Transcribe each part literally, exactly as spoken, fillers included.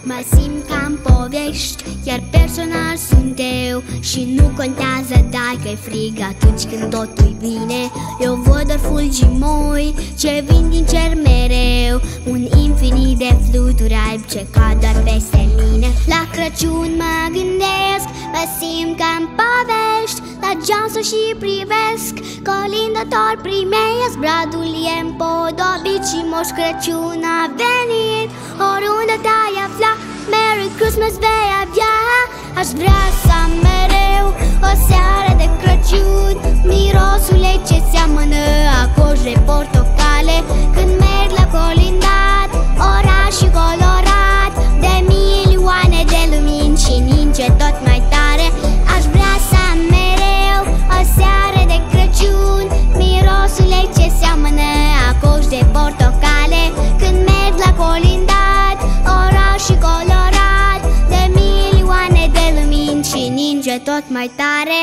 Mă simt ca în povești, iar personal sunt eu. Și nu contează dacă-i frig atunci când totul-i bine. Eu văd doar fulgi-moi ce vin din cer mereu, un infinit de fluturi albi ce cad doar peste mine. La Crăciun mă gândesc, mă simt ca în povești. La geamsul și privesc, colindător primesc. Bradul e împodobit și Moș Crăciun a venit. Oriunde te-ai afla, Merry Christmas vei avea. Aș vrea să am mereu o seară de Crăciun, mirosul ei ce seamănă a coși de portocale. Când merg la colindat, oraș și colorat de milioane de lumini și ninge tot mai tare. Aș vrea să am mereu o seară de Crăciun, mirosul ei ce seamănă a coși de portocale. Când merg la colindat, oraș și colorat de milioane de lumini și ninge tot mai tare.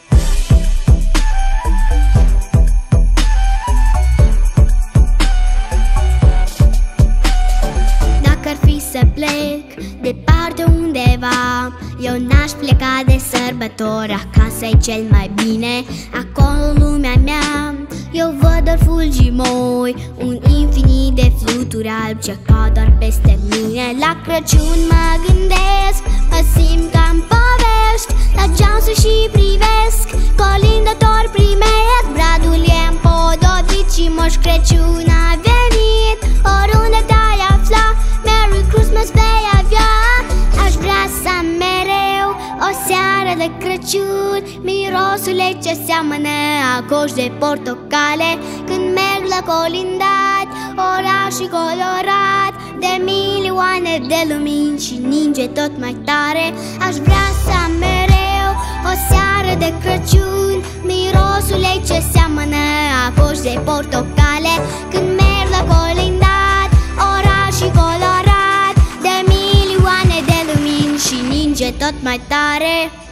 Dacă-ar fi să plec departe undeva, eu n-aș pleca de sărbători, acasă-i cel mai bine. Acolo lumea mea, eu văd doar fulgi-moi, un infinit de fluturi albi ce cad doar peste mine. La Crăciun mă gândesc, mă simt ca în povești. La geamsul și privesc, colindător primesc. Bradul e împodobit și Moș Crăciun a venit. Oriunde te-ai afla, Merry Christmas vei avea. Aș vrea să am mereu o seară de Crăciun, mirosul ei ce seamănă a coși de portocale. Când merg la colindat, oraș și colorat de milioane de lumini și ninge tot mai tare. Aș vrea să am mereu o seară de Crăciun, mirosul ei ce seamănă a coși de portocale. Când merg la colindat, oraș și colorat de milioane de lumini și ninge tot mai tare.